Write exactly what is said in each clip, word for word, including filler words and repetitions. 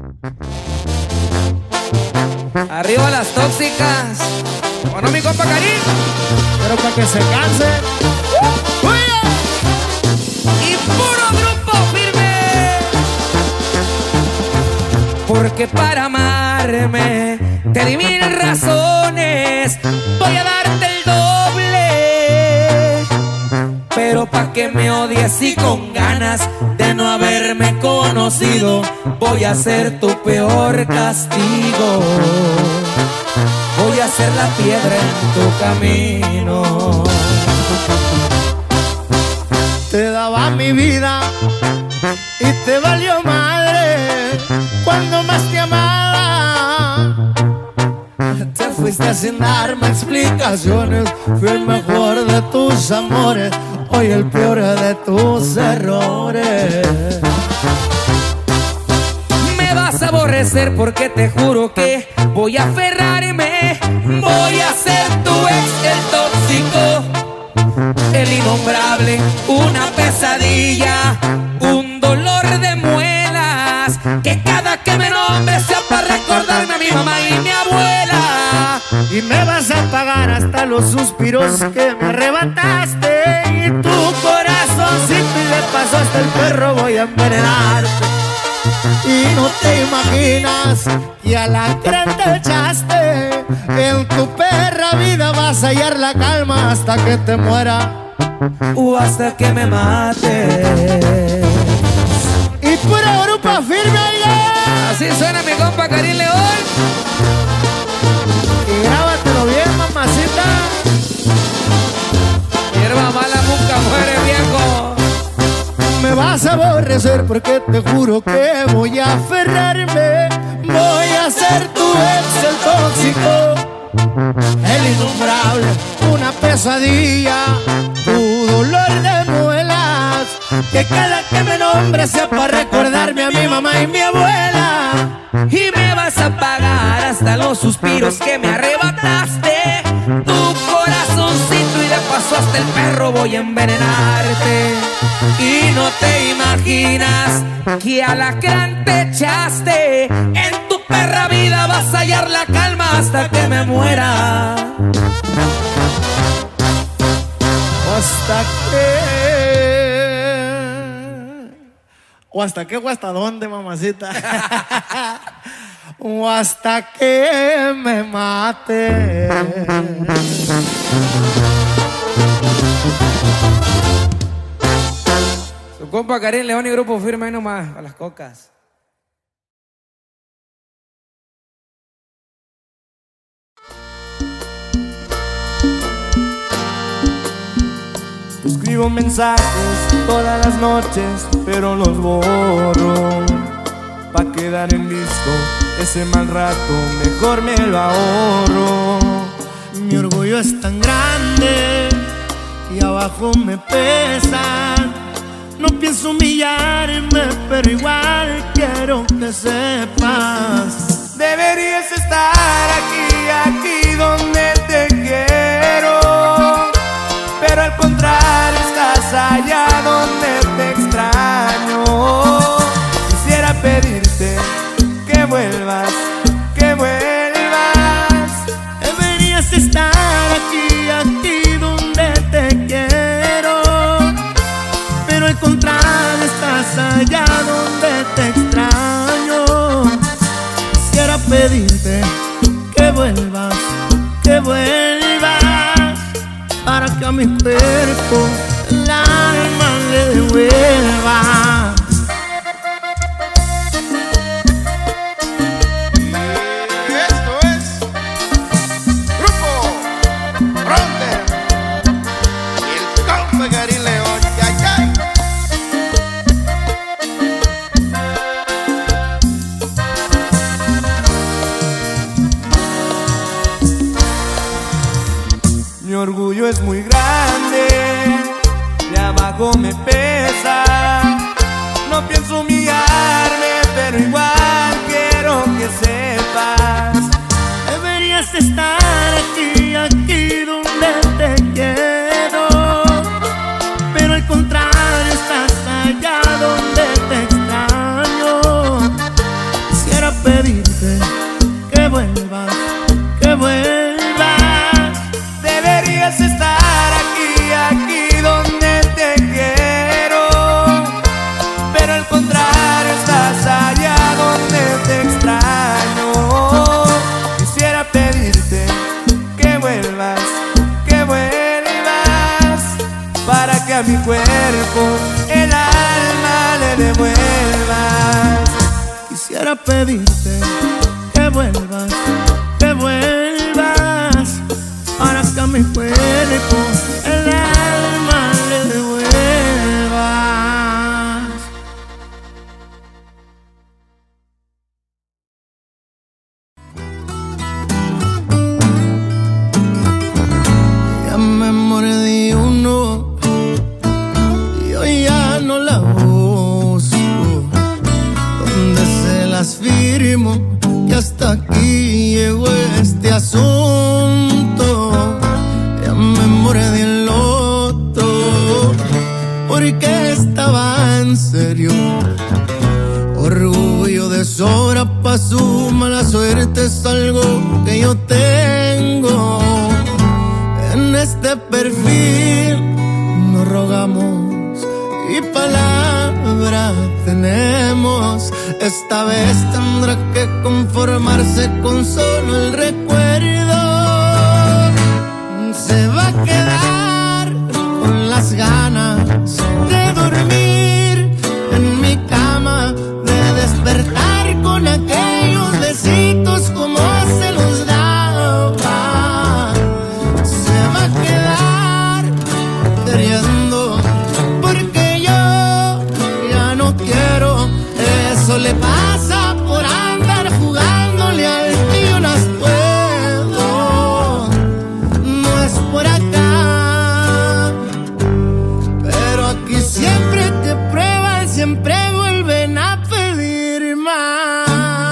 Arriba las tóxicas. Bueno, mi compa Karim. Pero para que se canse. Uh, y puro grupo firme. Porque para amarme te di mil razones. Voy a darte el doble. Pero pa' que me odies y con ganas de no haberme conocido, voy a ser tu peor castigo. Voy a ser la piedra en tu camino. Te daba mi vida y te valió madre cuando más te amaba. Te fuiste sin darme explicaciones. Fui el mejor de tus amores, hoy el peor de tus errores. Me vas a aborrecer porque te juro que voy a aferrarme. Voy a ser tu ex, el tóxico, el innombrable, una pesadilla, un dolor de muelas, que cada que me nombre sea para recordarme a mi mamá y mi abuela. Y me vas a pagar hasta los suspiros que me arrebataste, y tu corazoncito y de paso hasta el perro voy a envenenarte. Y no te imaginas que a la creen te echaste. En tu perra vida vas a hallar la calma hasta que te muera o hasta que me mate. Y pura grupo firme, oiga. Así suena mi compa Karim León. Y grábatelo bien, mamacita. Hierba mala nunca muere, viejo. Me vas a aborrecer porque te juro que voy a aferrarme. Voy a ser tu ex, el tóxico, el innombrable, una pesadilla, tu dolor de muelas, que cada que me nombre sea para recordarme a mi mamá y mi abuela. Y me vas a pagar hasta los suspiros que me arrebataste, tu corazoncito y de paso hasta el perro voy a envenenarte. Y no te imaginas que alacrán te echaste. En tu perra vida vas a hallar la calma hasta que me muera. Hasta que... ¿O hasta qué o hasta dónde, mamacita? O hasta que me mate. Su compa Karim León y grupo firme ahí nomás, a las cocas. Escribo mensajes todas las noches, pero los borro. Pa' quedar en visto ese mal rato, mejor me lo ahorro. Mi orgullo es tan grande y abajo me pesa. No pienso humillarme, pero igual quiero que sepas. Deberías estar aquí, aquí donde te quiero, pero al contrario estás allá donde te extraño. Quisiera pedirte que vuelvas, que vuelvas. Deberías estar aquí, aquí donde te quiero, pero al contrario estás allá donde te extraño. Quisiera pedirte que vuelvas, que vuelvas, para que a mi cuerpo el alma le devuelva. Y esto es Grupo Fronter y el compa Karim León. ¡Yay, yay! Mi orgullo es muy grande, de abajo me pesa. No pienso humillarme, pero igual quiero que sepas. Deberías estar aquí, aquí donde te quiero, pero al contrario estás allá donde te extraño. cuerpo, el alma le devuelvas. Quisiera pedirte que vuelvas, que vuelvas, para que a mi cuerpo el alma le devuelvas. Ya me mordí uno y hoy ya no la busco. Donde se las firmo que hasta aquí llegó este asunto. Ya me mordí el otro porque estaba en serio. Orgullo de sobra pa' su mala suerte es algo que yo tengo. En este perfil nos rogamos y palabra tenemos. Esta vez tendrá que conformarse con solo el recuerdo. Se va a quedar con las ganas de dormir en mi cama, de despertar con aquellos besitos como se los daba. Se va a quedar queriendo porque yo ya no quiero. Eso le pasa por andar jugándole al que yo las puedo. No es por acá, pero aquí siempre te prueban, siempre vuelven a pedir más.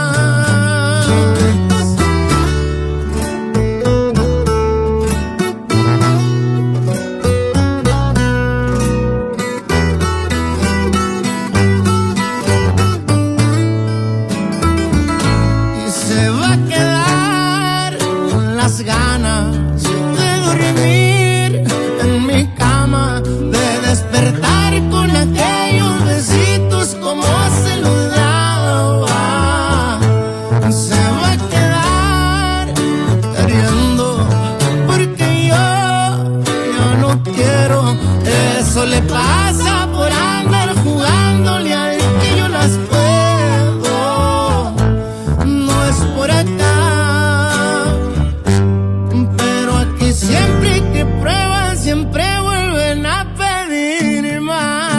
Y se va a quedar con las ganas de dormir en mi cama, de despertar con aquellos besitos como se los daba. Se va a quedar queriendo porque yo ya no quiero. Eso le pasa por andar jugándole al que yo las puedo. No es por acá, pero aquí siempre que prueban, siempre vuelven a pedir más.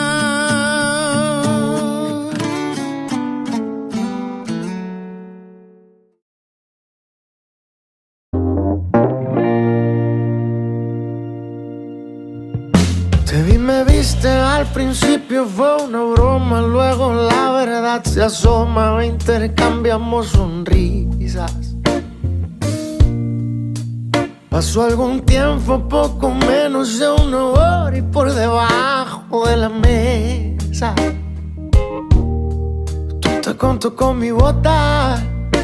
Te vi, me viste, al principio fue una broma, luego la verdad se asoma, intercambiamos sonrisas. Pasó algún tiempo, poco menos de una hora, y por debajo de la mesa tú te contó con mi bota.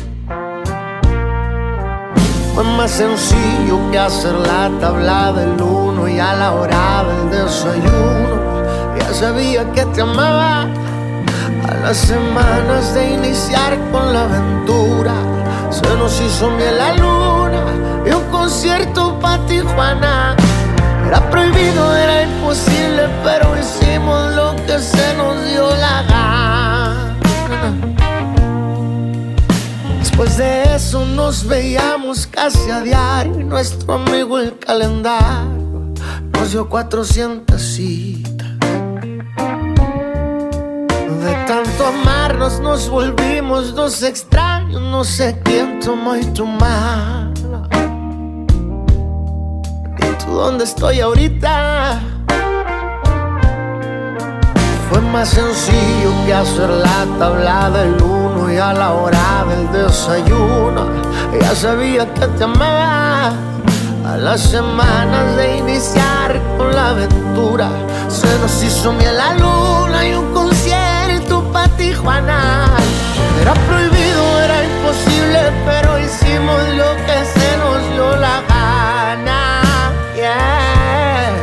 Fue más sencillo que hacer la tabla del uno, y a la hora del desayuno ya sabía que te amaba. A las semanas de iniciar con la aventura se nos hizo miel la luna y un concierto pa' Tijuana. Era prohibido, era imposible, pero hicimos lo que se nos dio la gana. Después de eso nos veíamos casi a diario, y nuestro amigo el calendario nos dio cuatrocientas citas. De tanto amarnos nos volvimos dos extraños, no sé quién tomó y tu mala. ¿Y tú dónde estoy ahorita? Fue más sencillo que hacer la tabla del uno, y a la hora del desayuno ya sabía que te amaba. A las semanas de iniciar con la aventura se nos hizo miel la luna y un concierto pa' Tijuana. Era prohibido, era imposible, pero hicimos lo que se nos dio la gana. Yeah.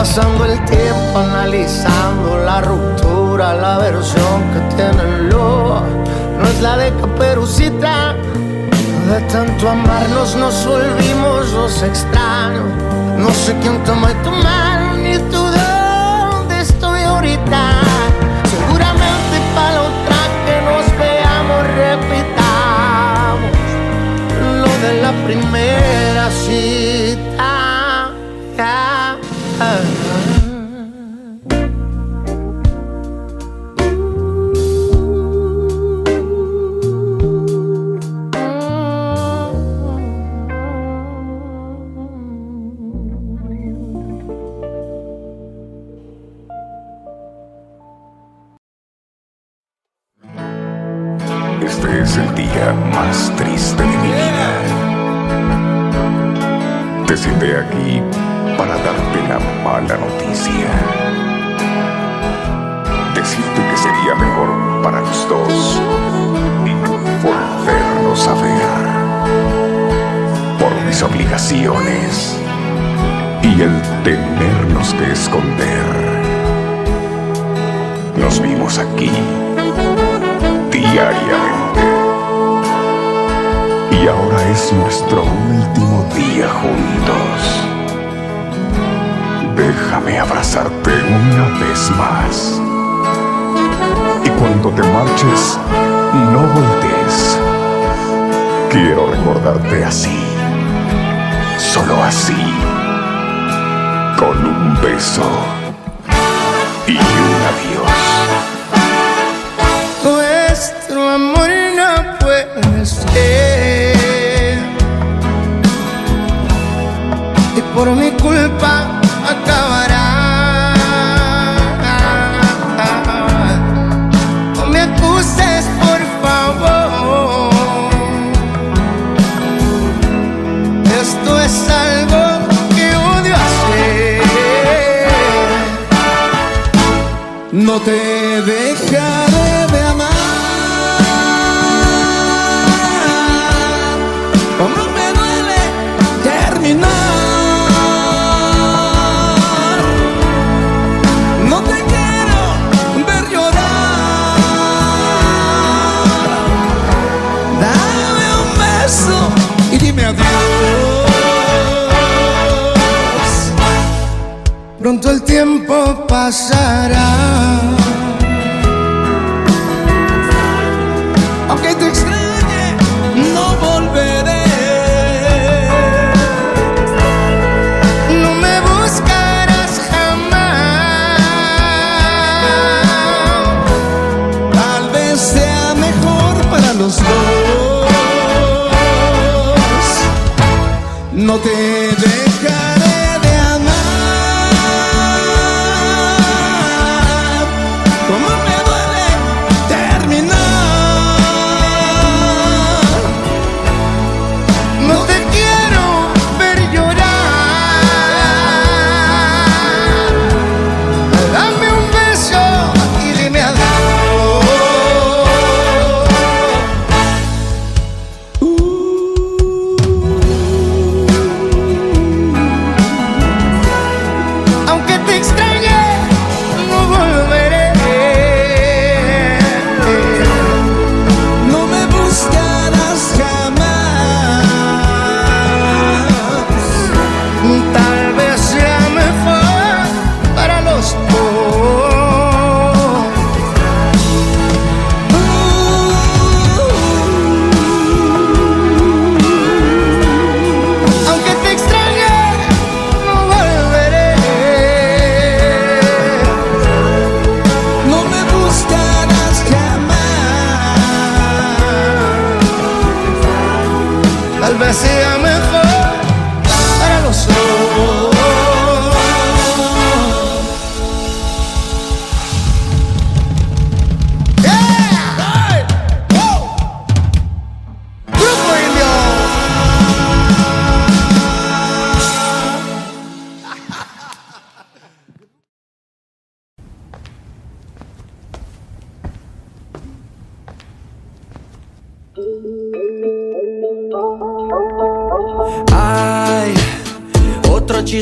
pasando el tiempo analizando la ruptura, la versión que tiene el lobo no es la de Caperucita. De tanto amarnos nos volvimos los extraños. No sé quién tomó tu mano ni tú dónde estoy ahorita. Seguramente para la otra que nos veamos repitamos lo de la primera cita. Ah, ah, ah. Este es el día más triste de mi vida. Te senté aquí para darte la mala noticia. Decirte que sería mejor para los dos volvernos a ver. Por mis obligaciones y el tenernos que esconder. Nos vimos aquí diariamente. Y ahora es nuestro último día juntos. Déjame abrazarte una vez más. Y cuando te marches, no voltees. Quiero recordarte así, solo así, con un beso y un adiós. Nuestro amor no puede ser, y por mi culpa acabará. No me acuses, por favor. Esto es algo que odio hacer. No te dejaré de amar. Como me duele terminar. No te quiero ver llorar. Dame un beso y dime adiós. Pronto el tiempo pasará. Aunque te extrañe, no volveré. No me buscarás jamás. Tal vez sea mejor para los dos. No te dejaré de amar.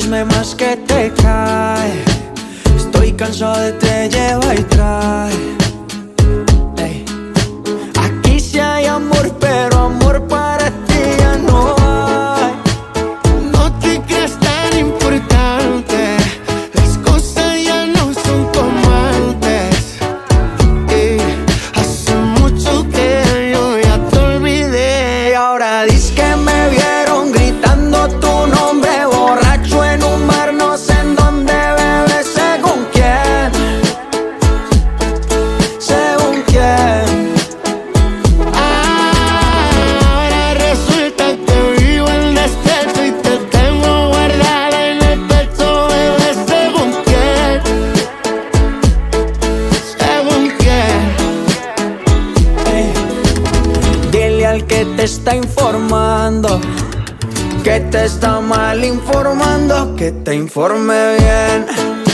chisme más que te cae. Estoy cansado de te lleva y trae. Ey. Aquí sí hay amor, pero amor para ti ya no hay. No te creas tan importante, las cosas ya no son como antes. Y hace mucho que yo ya te olvidé. Y ahora dices que me vieron gritando tu nombre, borracho en un bar, no sé en dónde, bebé, según quién, según quién. Ahora resulta que vivo en despecho y te tengo guardada en el pecho, bebé, según quién, según quién. Ey. Dile al que te está informando que te está mal informando, que te informe bien.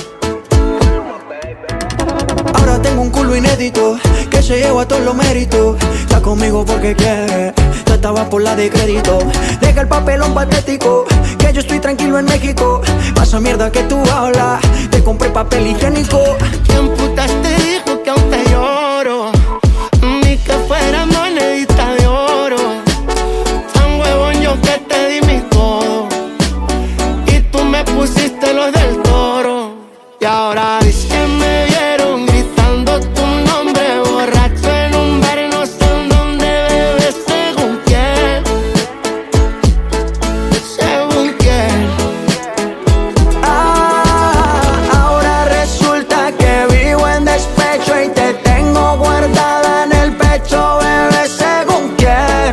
Ahora tengo un culo inédito que se lleva todos los méritos. Está conmigo porque quiere, tú estabas por la de crédito. Deja el papelón patético, que yo estoy tranquilo en México. Pasa mierda que tú hablas, te compré papel higiénico. ¿Quién putas te dijo que aún te lloro? Ni que fuera monedita de oro. Tan huevón yo que te di mi todo y tú me pusiste los del Toro. Y ahora dices que me vieron gritando tu nombre, borracho en un bar, no sé en dónde, bebé, según quién, según quién. Ah, ahora resulta que vivo en despecho y te tengo guardada en el pecho, bebé, según quién,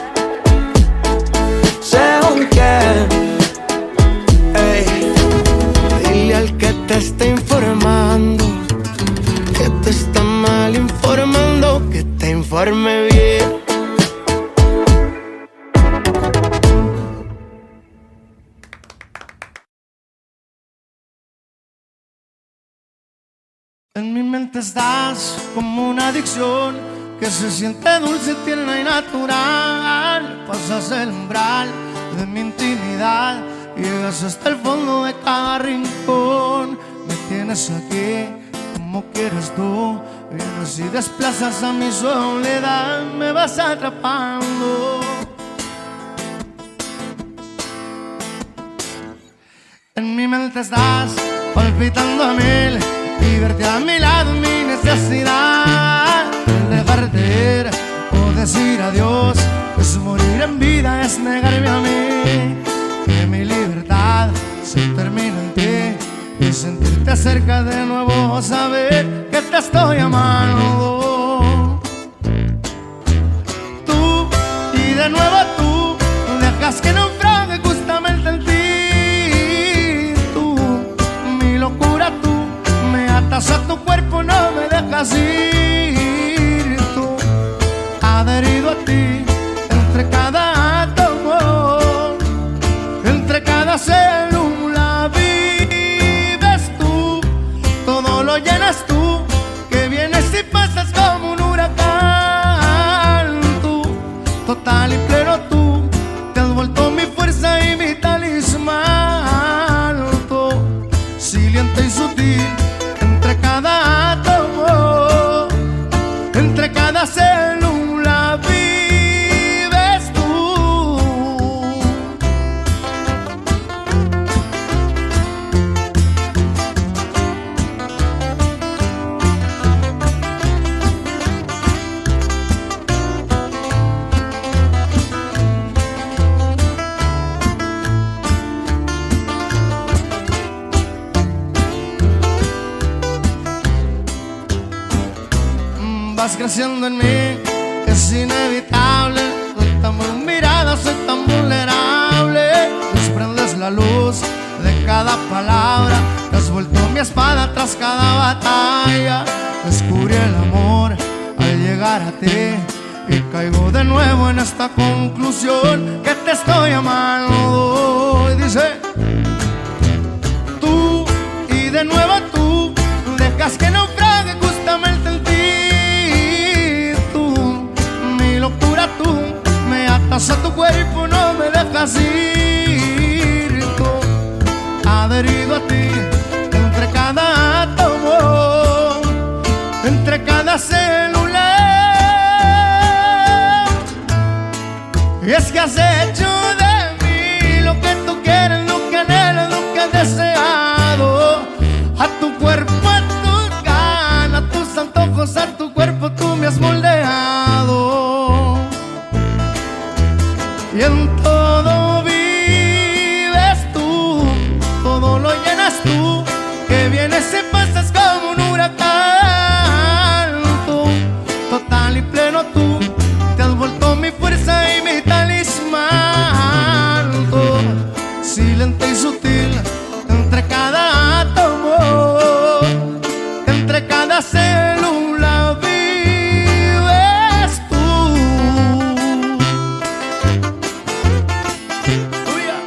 según quién. Ey. Dile al que te está informando que te está mal informando, que te informe bien. En mi mente estás como una adicción que se siente dulce, tierna y natural. Pasas el umbral de mi intimidad, llegas hasta el fondo de cada rincón. Me tienes aquí como quieres tú, vienes y desplazas a mi soledad, me vas atrapando. En mi mente estás palpitando a mil y verte a mi lado es mi necesidad. El dejarte ir o decir adiós es morir en vida, es negarme a mí. Que mi libertad se termina en ti y sentirte cerca de nuevo, saber que te estoy amando. Tú y de nuevo tú dejas que naufrague justamente en ti. Tú, mi locura, tú me atas a tu cuerpo, no me dejas ir. Tú, adherido a ti, entre cada átomo, entre cada célula vives tú, todo lo llenas tú, que vienes y pasas como un huracán. Tú, total y pleno tú, te has vuelto mi fuerza y mi talismán. Tú, silente y sutil, entre cada átomo, entre cada célula vives tú. Vas creciendo en mí, es inevitable. Soy tan muy mirada, soy tan vulnerable. Desprendes la luz de cada palabra, te has vuelto mi espada tras cada batalla. Descubrí el amor al llegar a ti y caigo de nuevo en esta conclusión, que te estoy amando. Y dice, tú y de nuevo tú dejas que naufrague justamente en ti. Locura, tú me atas a tu cuerpo, no me dejas ir. Tú, adherido a ti, entre cada átomo, entre cada célula. Y es que has hecho de mí lo que tú quieres, lo que anhelas, lo que has deseado. A tu cuerpo, a tus ganas, a tus antojos, a tu cuerpo tú me has moldeado. Y en todo vives tú, todo lo llenas tú, que vienes y pasas como un huracán. Tú, total y pleno tú, te has vuelto mi fuerza y mi talismán. Tú, silente y sutil, entre cada átomo, entre cada célula vives tú. Tuya.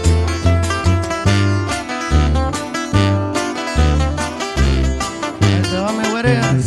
Ahí te va, me huereas.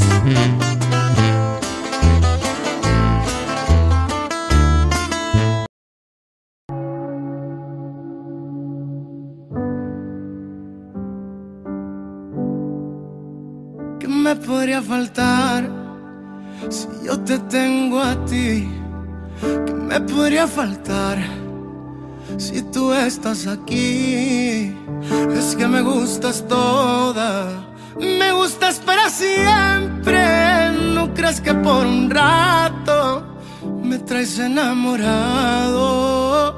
¿Qué me podría faltar si yo te tengo a ti? ¿Qué me podría faltar si tú estás aquí? Es que me gustas toda, me gustas para siempre. No creas que por un rato me traes enamorado.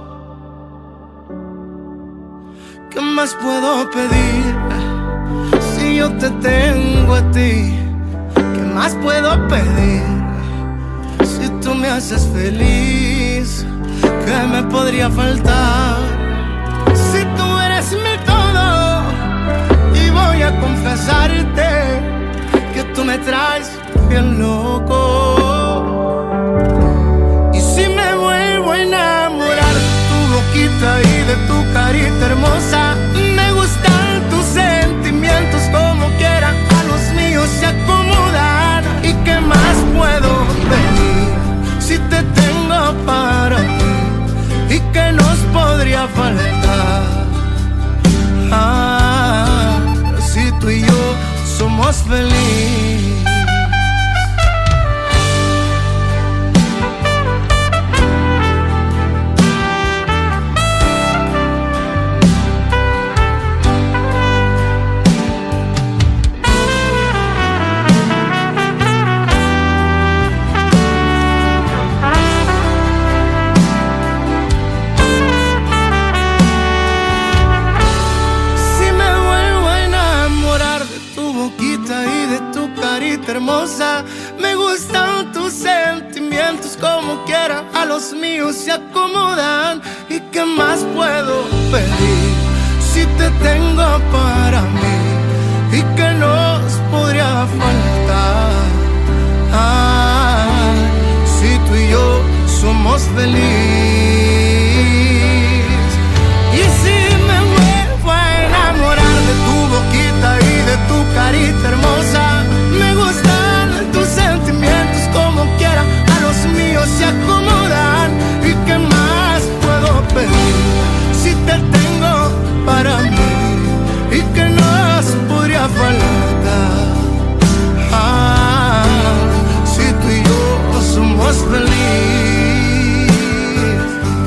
¿Qué más puedo pedir si yo te tengo a ti? ¿Qué más puedo pedir si tú me haces feliz? ¿Qué me podría faltar si tú eres mi todo? Y voy a confesarte que tú me traes bien loco. Y si me vuelvo a enamorar de tu boquita y de tu carita hermosa, me gustan tus sentimientos como quiera, a los míos se acomodan. ¿Y qué más puedo pedir si te tengo para mí? ¿Y qué nos podría faltar? Ah, si tú y yo somos felices. Hermosa, me gustan tus sentimientos como quiera, a los míos se acomodan. ¿Y qué más puedo pedir si te tengo para mí? ¿Y qué nos podría faltar? Ah, si tú y yo somos felices. Y si me vuelvo a enamorar de tu boquita y de tu carita hermosa, me gustan tus sentimientos como quiera, a los míos se acomodan. ¿Y qué más puedo pedir si te tengo para mí? ¿Y qué nos podría faltar? Ah, si tú y yo somos felices.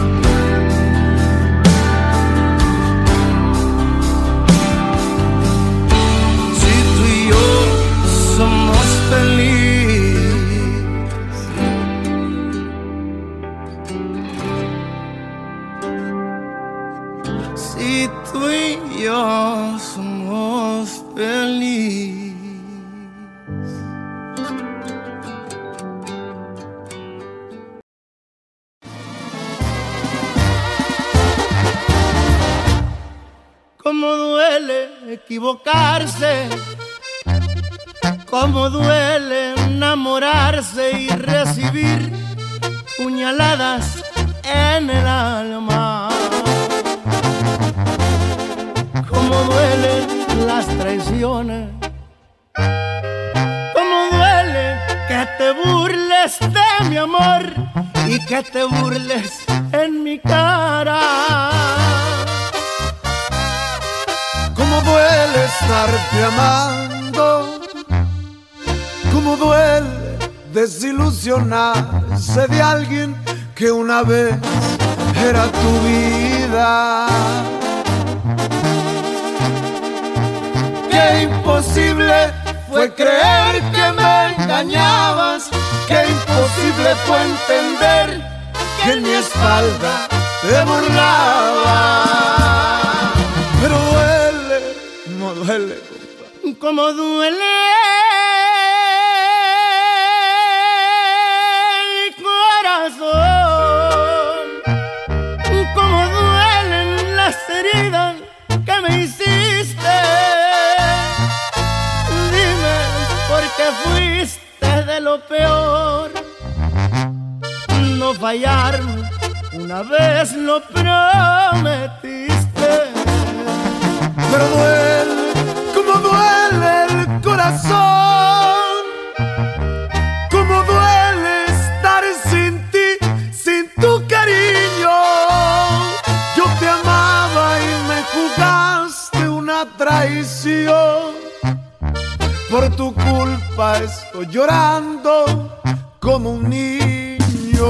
Si tú y yo somos felices. Si tú y yo somos felices. Cómo duele equivocarse, cómo duele enamorarse y recibir puñaladas en el alma. Cómo duelen las traiciones, cómo duele que te burles de mi amor y que te burles en mi cara. Cómo duele estarte amando, cómo duele desilusionarse de alguien que una vez era tu vida. Qué imposible fue creer que me engañabas, qué imposible fue entender que en mi espalda te burlaba. Pero duele, no duele, compa. Como duele el corazón, como duelen las heridas que me hiciste. Dime por qué fuiste de lo peor, no fallarme, una vez lo prometiste. Pero duele, como duele el corazón, como duele estar sin ti, sin tu cariño. Yo te amaba y me jugaste una traición. Por tu culpa estoy llorando como un niño.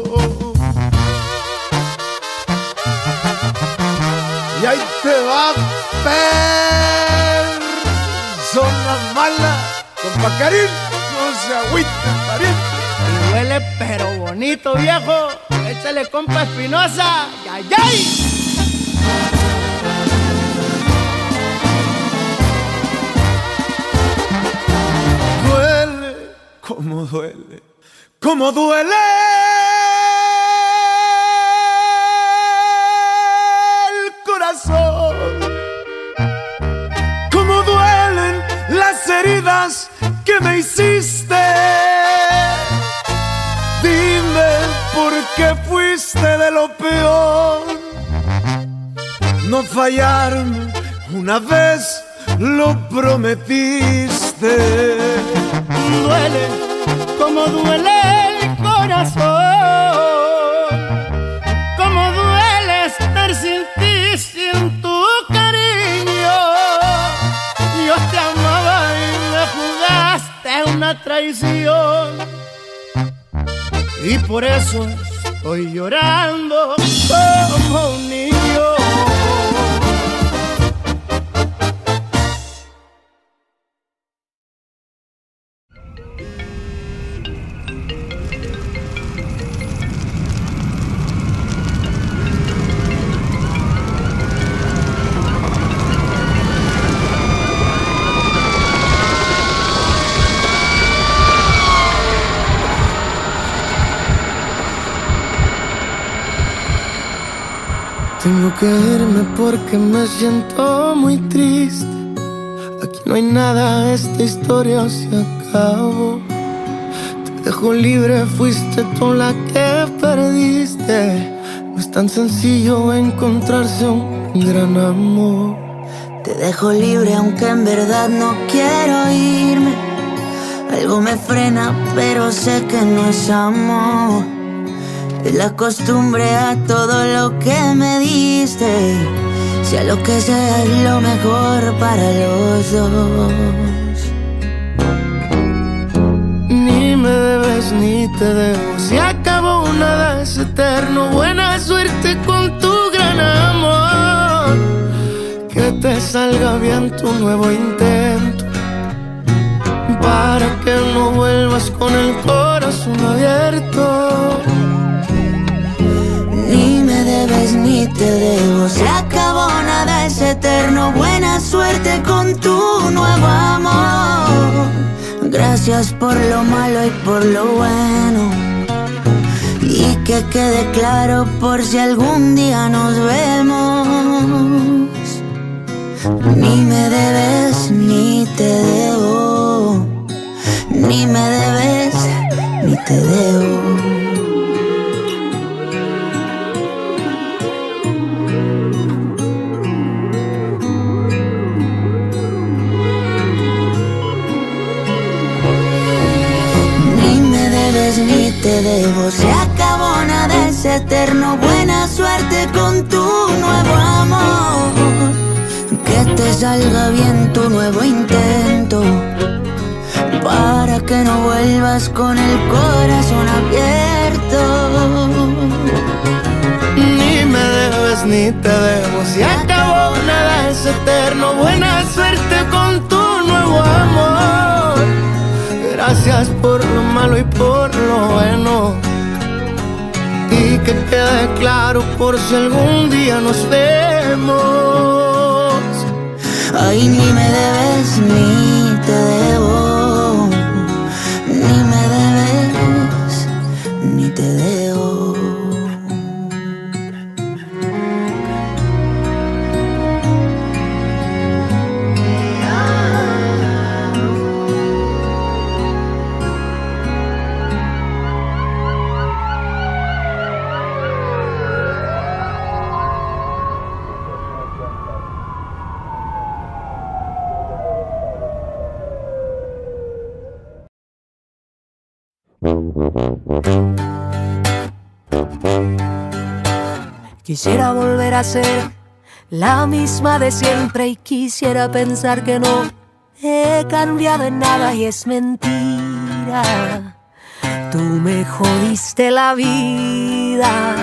Y ahí te va, persona mala, compa Karim, no se agüita, pariente. Me duele pero bonito, viejo, échale compa Espinosa, ¡ay, ay! Duele, como duele, como duele cómo duelen las heridas que me hiciste. Dime por qué fuiste de lo peor, no fallarme, una vez lo prometiste. Duele, como duele el corazón, como duele estar sin ti, sin tu cariño. Yo te amaba y me jugaste una traición, y por eso estoy llorando como un niño. Tengo que irme porque me siento muy triste. Aquí no hay nada, esta historia se acabó. Te dejo libre, fuiste tú la que perdiste. No es tan sencillo encontrarse un gran amor. Te dejo libre aunque en verdad no quiero irme. Algo me frena pero sé que no es amor. Es la costumbre a todo lo que me diste. Sea lo que sea, es lo mejor para los dos. Ni me debes ni te debo, se acabó, nada es eterno. Buena suerte con tu gran amor. Que te salga bien tu nuevo intento, para que no vuelvas con el corazón abierto. Ni me debes ni te debo, se acabó, nada es eterno. Buena suerte con tu nuevo amor. Gracias por lo malo y por lo bueno, y que quede claro por si algún día nos vemos. Ni me debes ni te debo, ni me debes ni te debo. Ni te debo, se acabó, nada es eterno. Buena suerte con tu nuevo amor. Que te salga bien tu nuevo intento, para que no vuelvas con el corazón abierto. Ni me debes ni te debo, se acabó, nada es eterno. Buena suerte con tu nuevo amor. Gracias por lo malo y por lo bueno. Y que quede claro por si algún día nos vemos. Ay, ni me debes ni te debo, ni me debes ni te debo. Quisiera volver a ser la misma de siempre y quisiera pensar que no he cambiado en nada y es mentira. Tú me jodiste la vida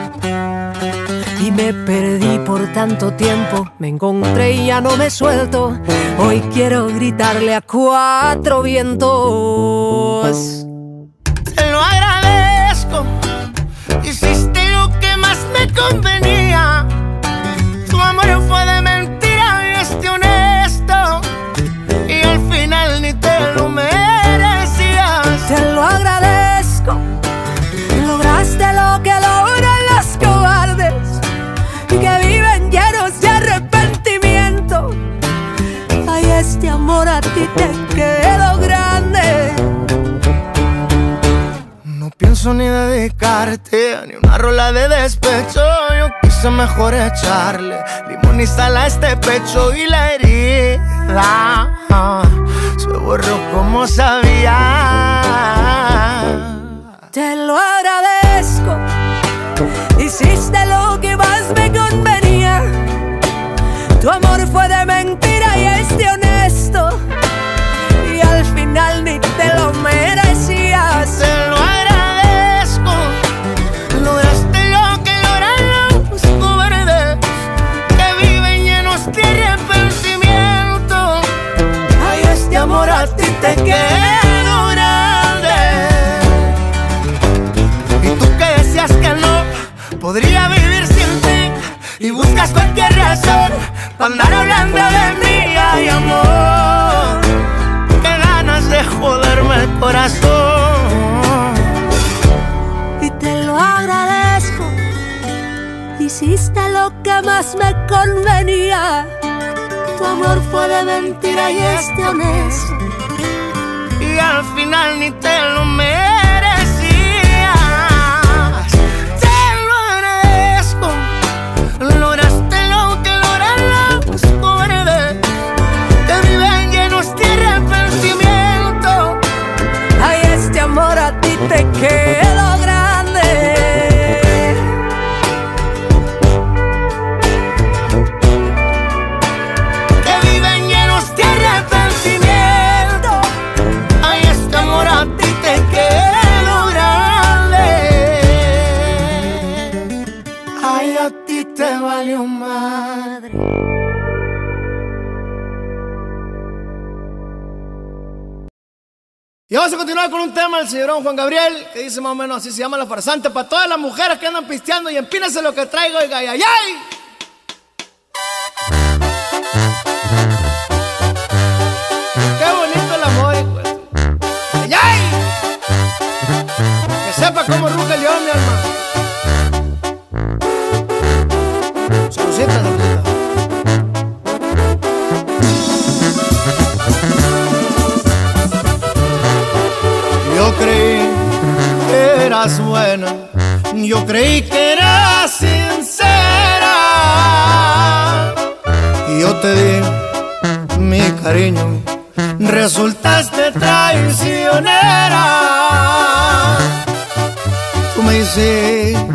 y me perdí por tanto tiempo. Me encontré y ya no me suelto. Hoy quiero gritarle a cuatro vientos. Te lo agradezco, hiciste lo que más me convenía. Tu amor fue de mentira y este honesto, y al final ni te lo merecías. Te lo agradezco, lograste lo que logran los cobardes, que viven llenos de arrepentimiento. Ay, este amor a ti te quedó grande. No pienso ni dedicarte ni una rola de despecho. Yo quise mejor echarle limón y sal a este pecho, y la herida ah, se borró como sabía. Te lo agradezco, hiciste lo que más me convenía. Tu amor fue de mentira y este honesto, y al final ni te lo merecías. Te lo agradezco, lograste lo que logran los cobardes, que viven llenos de arrepentimiento. Ay, este amor a ti te quedó grande. Y tú que decías que no podría vivir sin ti, y buscas cualquier razón para andar hablando de mí. Ay, amor, qué ganas de joderme el corazón. Y te lo agradezco, hiciste lo que más me convenía. Tu amor fue de mentira y este honesto, y al final ni te lo merecías. Te lo agradezco, lograste lo que logran los cobardes, que viven llenos de arrepentimiento. ay, este amor a ti te quedó grande. Que viven llenos de arrepentimiento. Ay, este amor a ti te quedó grande. Ay, a ti te valió madre. Y vamos a continuar con un tema del señor Juan Gabriel, que dice más o menos así, se llama La Farsante. Para todas las mujeres que andan pisteando y empínense lo que traigo, y ay, ay, ay. Qué bonito el amor, hijo de su- ay, ay. Que sepa cómo ruge el león, mi alma. Salucita, salucita. Yo creí que eras buena, yo creí que eras sincera, y yo te di mi cariño, resultaste traicionera. Tú me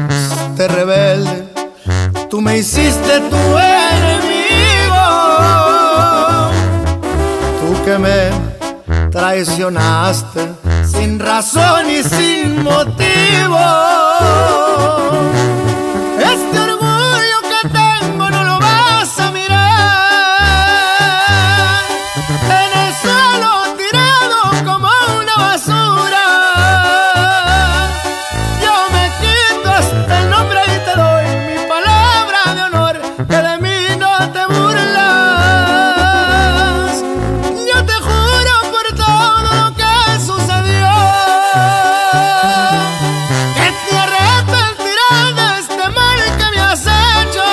hiciste rebelde, tú me hiciste tu enemigo, traicionaste sin razón y sin motivo. Este orgullo que tengo no lo vas a mirar, en el suelo tirado como una basura. Yo me quito hasta el nombre y te doy mi palabra de honor, que de mí no te burlas. Yo te juro por todo lo que sucedió, que te arrepentirás de este mal que me has hecho.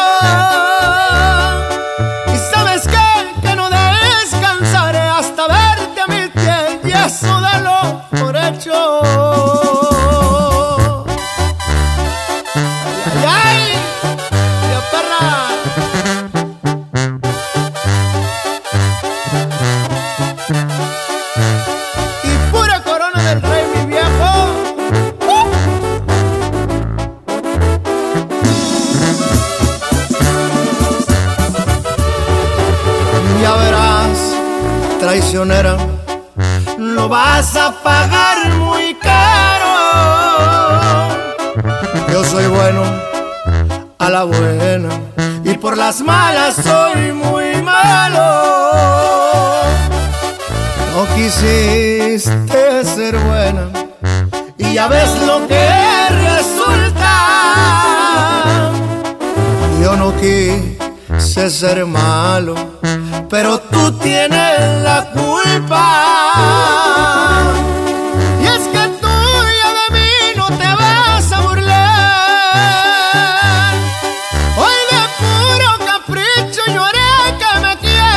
Y sabes qué, que no descansaré hasta verte a mi pie, y eso dalo por hecho. Ay, ay, ay, ya perra. Y pura corona del rey, mi viejo. ¡Uh! Ya verás, traicionera, lo vas a pagar muy caro. Yo soy bueno a la buena y por las malas soy muy malo. No quisiste ser buena y ya ves lo que resulta. Yo no quise ser malo, pero tú tienes la culpa. Y es que tú ya de mí no te vas a burlar. Hoy de puro capricho yo haré que me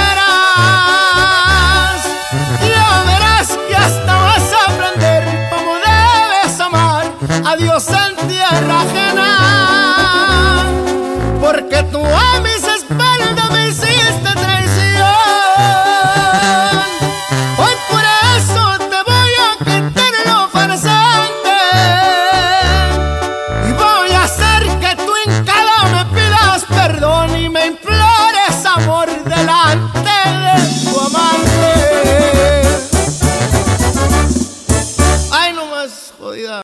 quieras. Ya verás que hasta vas a aprender cómo debes amar a Dios en tierra ajena. Porque tú a mis espaldas me hiciste traición. Hoy por eso te voy a quitar lo farsante, y voy a hacer que tú hincado me pidas perdón y me implores amor delante de tu amante. Ay, no más jodida.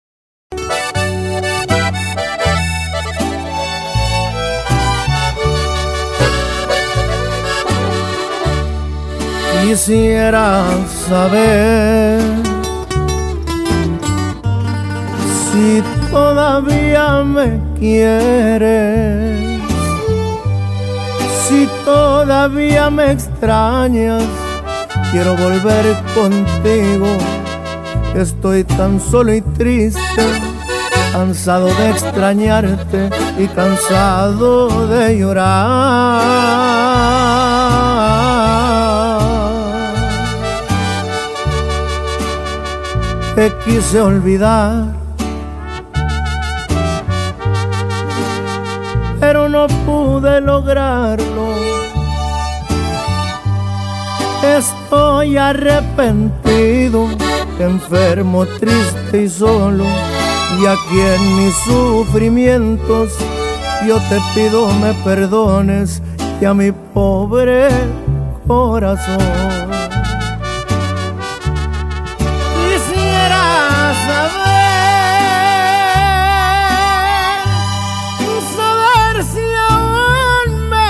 Quisiera saber si todavía me quieres, si todavía me extrañas. Quiero volver contigo, estoy tan solo y triste, cansado de extrañarte y cansado de llorar. Te quise olvidar, pero no pude lograrlo. Estoy arrepentido, enfermo, triste y solo, y aquí en mis sufrimientos yo te pido me perdones y a mi pobre corazón. Quisiera saber, saber si aún me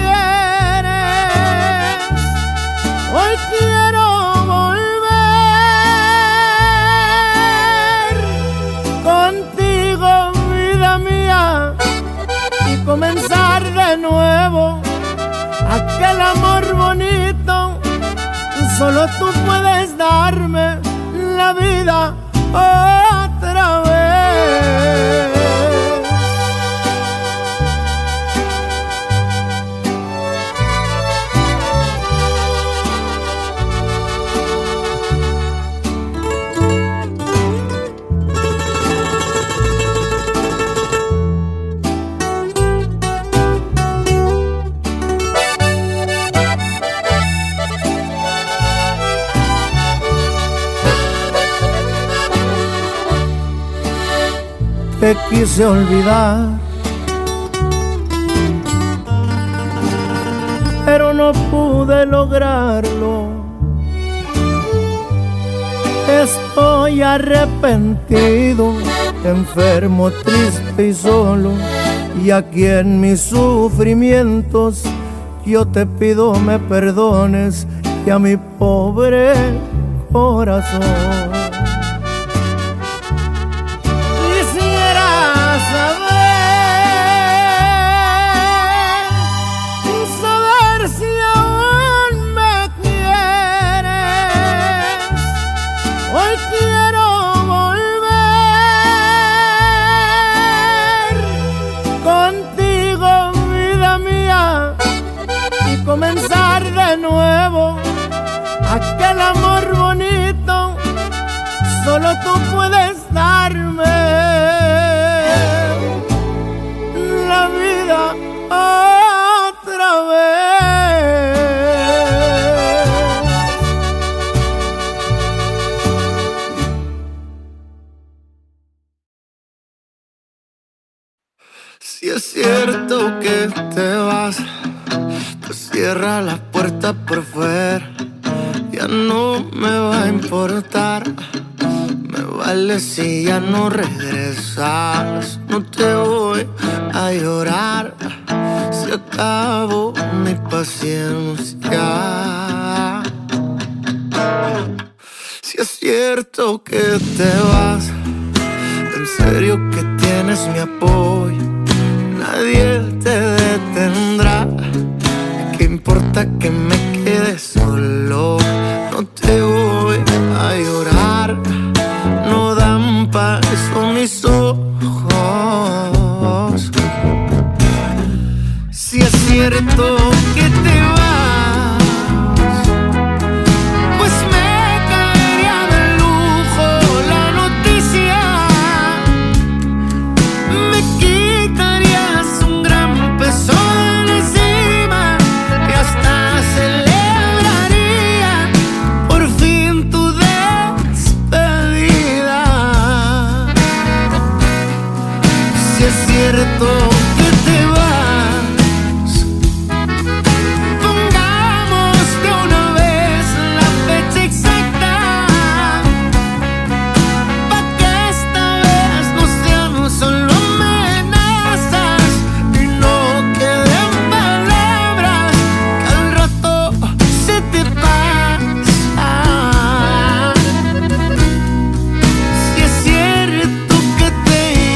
quieres. Hoy quiero volver contigo, vida mía, y comenzar de nuevo aquel amor bonito. Solo tú puedes darme la vida otra vez. Te quise olvidar, pero no pude lograrlo. estoy arrepentido, enfermo, triste y solo. Y aquí en mis sufrimientos yo te pido me perdones y a mi pobre corazón. Quisiera saber, saber si aún me quieres. Hoy quiero volver contigo, vida mía, y comenzar de nuevo aquel amor bonito, solo tú puedes darme la vida otra vez. Si es cierto que te vas, pues cierra la puerta por fuera. Ya no me va a importar, me vale si ya no regresas. No te voy a llorar, se acabó mi paciencia. Si es cierto que te vas, en serio que tienes mi apoyo, nadie te detendrá. ¿Qué importa que me quede solo? No te voy a llorar, no dan pa' eso mis ojos. Si es cierto que te vas, pues me caería de lujo la noticia. Me quitarías un gran peso de encima y hasta celebraría por fin tu despedida. Si es cierto que te vas, pongamos de una vez la fecha exacta, pa' que esta vez no sean solo amenazas y no queden palabras que al rato se te pasan. Si es cierto que te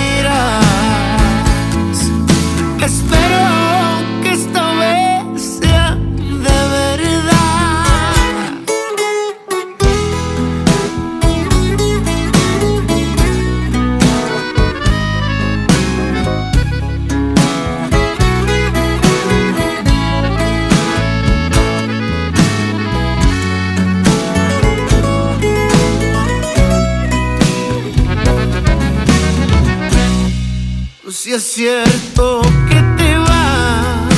irás, espero que esta vez sea de verdad. Si es cierto que te vas,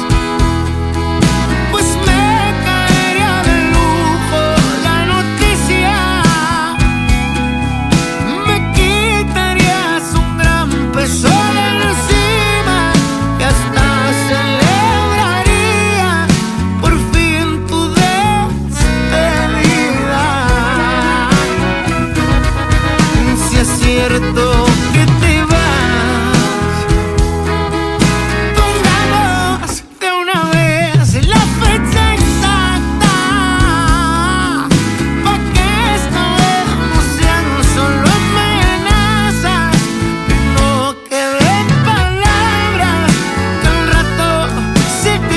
pues me caería de lujo la noticia. Me quitarías un gran peso de encima y hasta celebraría por fin tu despedida. Si es cierto que te vas, pongamos de una vez la fecha exacta, pa' que esta vez no sean solo amenazas y no queden palabras que al rato se te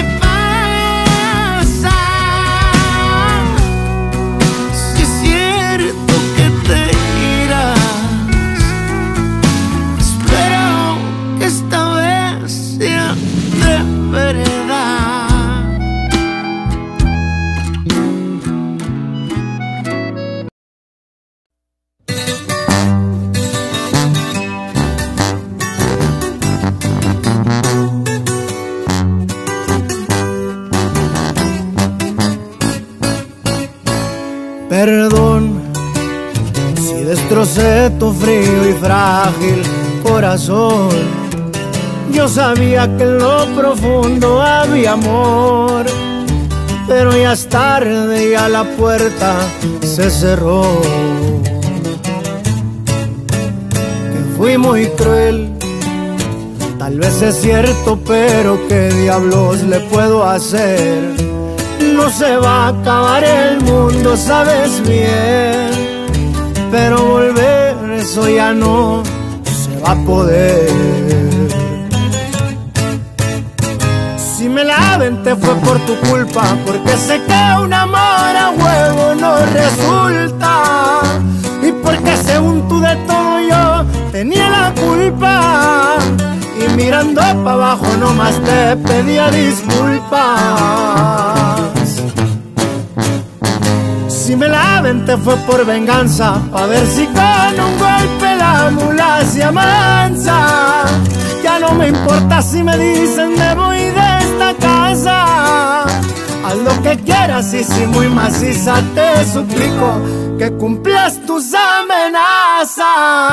pasan. Si es cierto que te irás, espero que esta vez sea de verdad. Perdón si destrocé tu frío y frágil corazón. Yo sabía que en lo profundo había amor, pero ya es tarde, ya la puerta se cerró. fui muy cruel. Tal vez es cierto, pero ¿qué diablos le puedo hacer? No se va a acabar el mundo, sabes bien, pero volver, eso ya no se va a poder. Si me la aventé fue por tu culpa, porque sé que un amor a huevo no resulta, y porque según tú de todo yo tenía la culpa, y mirando para abajo nomás te pedía disculpas. Si me la aventé fue por venganza, pa' ver si con un golpe la mula se amansa. Ya no me importa si me dicen me voy de esta casa. Haz lo que quieras y si muy maciza te suplico que cumplas tus amenazas.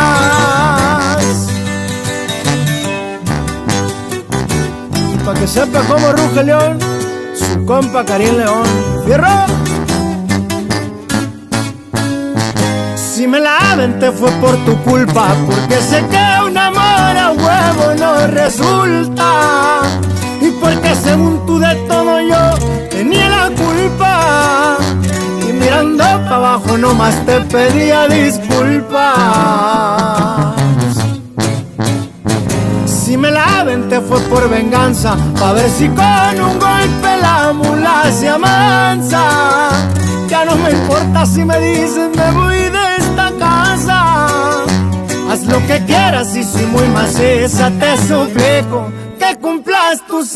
Y pa' que sepa cómo ruge León, su compa Karim León. ¡Fierro! Si me la aventé fue por tu culpa, porque sé que un amor a huevo no resulta, y porque según tú de todo yo tenía la culpa, y mirando para abajo nomás te pedía disculpas. Si me la aventé fue por venganza, pa' ver si con un golpe la mula se amansa. Ya no me importa si me dicen me voy de esta casa. Haz lo que quieras y si muy maciza te suplico que cumplas tus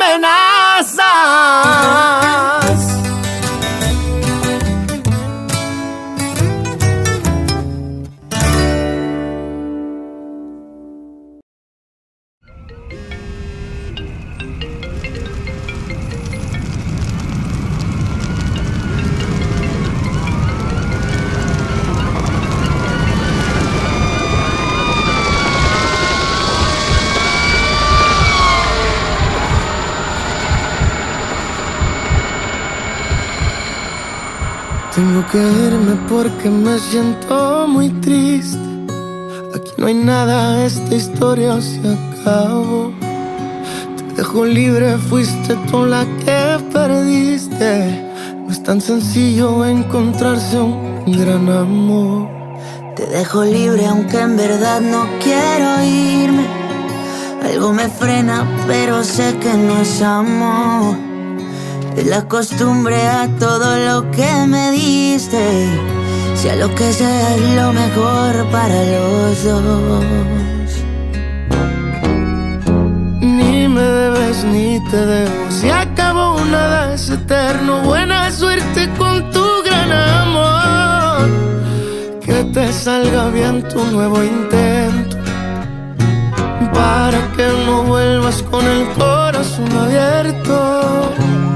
amenazas. Tengo que irme porque me siento muy triste. Aquí no hay nada, esta historia se acabó. Te dejo libre, fuiste tú la que perdiste. No es tan sencillo encontrarse un gran amor. Te dejo libre aunque en verdad no quiero irme. Algo me frena pero sé que no es amor. Es la costumbre a todo lo que me diste. Sea lo que sea es lo mejor para los dos. Ni me debes ni te debo, se acabó, nada es eterno. Buena suerte con tu gran amor. Que te salga bien tu nuevo intento, para que no vuelvas con el corazón abierto.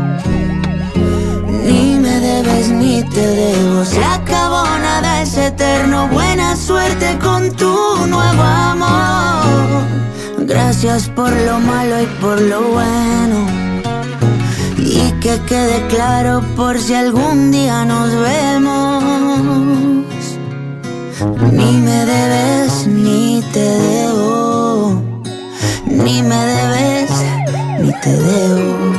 Ni me debes ni te debo, se acabó, nada es eterno. Buena suerte con tu nuevo amor. Gracias por lo malo y por lo bueno, y que quede claro por si algún día nos vemos. Ni me debes ni te debo, ni me debes ni te debo.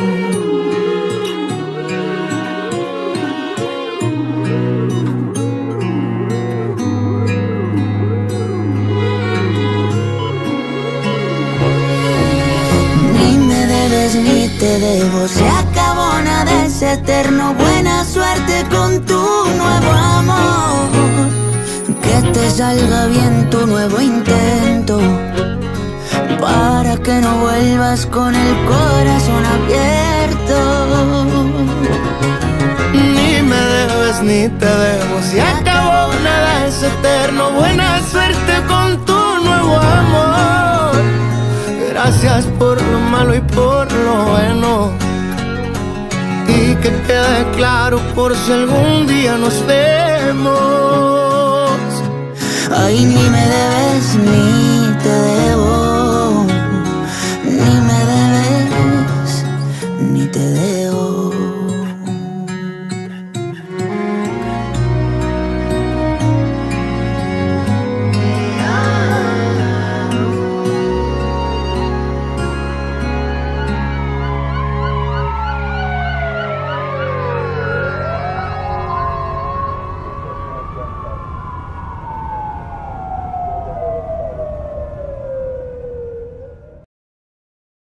Ni te debo, se acabó, nada es eterno. Buena suerte con tu nuevo amor. Que te salga bien tu nuevo intento, para que no vuelvas con el corazón abierto. Ni me debes ni te debo, se acabó, nada es eterno. Buena suerte con tu nuevo amor. Gracias por lo malo y por lo bueno, y que quede claro por si algún día nos vemos. Ay, ni me debes ni te debo, ni me debes ni te debo.